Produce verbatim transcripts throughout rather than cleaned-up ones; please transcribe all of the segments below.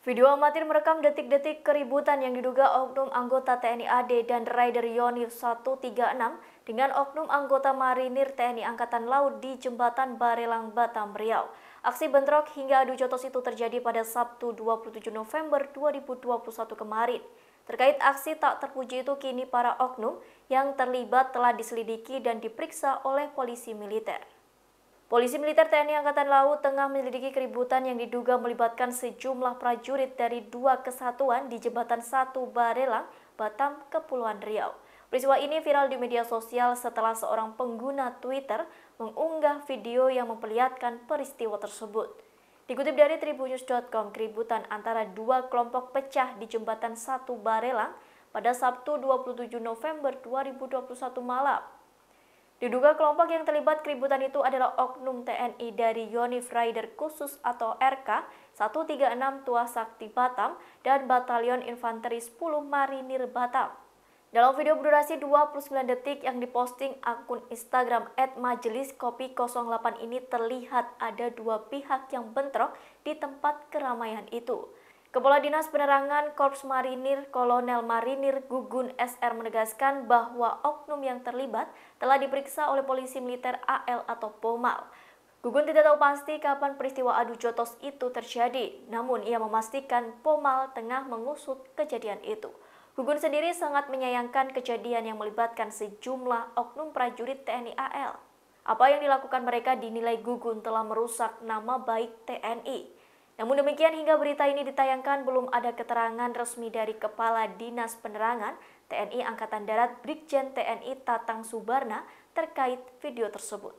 Video amatir merekam detik-detik keributan yang diduga oknum anggota T N I A D dan Rider Yonif seratus tiga puluh enam dengan oknum anggota Marinir T N I Angkatan Laut di Jembatan Barelang, Batam, Riau. Aksi bentrok hingga adu jotos itu terjadi pada Sabtu dua puluh tujuh November dua ribu dua puluh satu kemarin. Terkait aksi tak terpuji itu, kini para oknum yang terlibat telah diselidiki dan diperiksa oleh polisi militer. Polisi militer T N I Angkatan Laut tengah menyelidiki keributan yang diduga melibatkan sejumlah prajurit dari dua kesatuan di Jembatan satu Barelang, Batam, Kepulauan Riau. Peristiwa ini viral di media sosial setelah seorang pengguna Twitter mengunggah video yang memperlihatkan peristiwa tersebut. Dikutip dari tribunnews dot com, keributan antara dua kelompok pecah di Jembatan satu Barelang pada Sabtu dua puluh tujuh November dua ribu dua puluh satu malam. Diduga kelompok yang terlibat keributan itu adalah oknum T N I dari Yonif Rider Khusus atau R K seratus tiga puluh enam Tua Sakti Batam dan Batalion Infanteri sepuluh Marinir Batam. Dalam video berdurasi dua puluh sembilan detik yang diposting akun Instagram et majelis kopi nol delapan ini, terlihat ada dua pihak yang bentrok di tempat keramaian itu. Kepala Dinas Penerangan Korps Marinir Kolonel Marinir Gugun S R menegaskan bahwa oknum yang terlibat telah diperiksa oleh polisi militer A L atau Pomal. Gugun tidak tahu pasti kapan peristiwa adu jotos itu terjadi, namun ia memastikan Pomal tengah mengusut kejadian itu. Gugun sendiri sangat menyayangkan kejadian yang melibatkan sejumlah oknum prajurit T N I A L. Apa yang dilakukan mereka dinilai Gugun telah merusak nama baik T N I. Namun demikian, hingga berita ini ditayangkan belum ada keterangan resmi dari Kepala Dinas Penerangan T N I Angkatan Darat Brigjen T N I Tatang Subarna terkait video tersebut.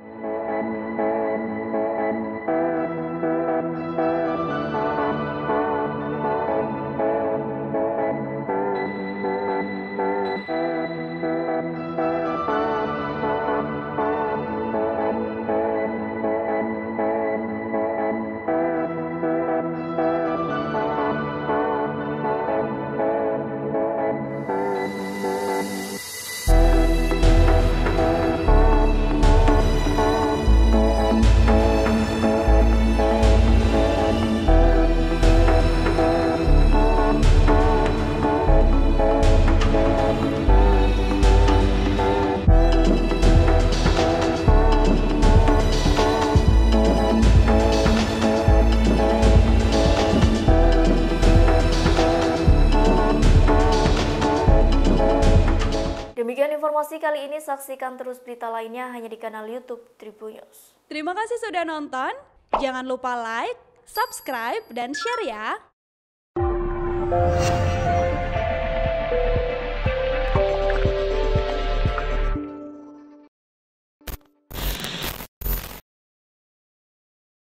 Demikian informasi kali ini, saksikan terus berita lainnya hanya di kanal YouTube Tribunnews. Terima kasih sudah nonton, jangan lupa like, subscribe, dan share ya!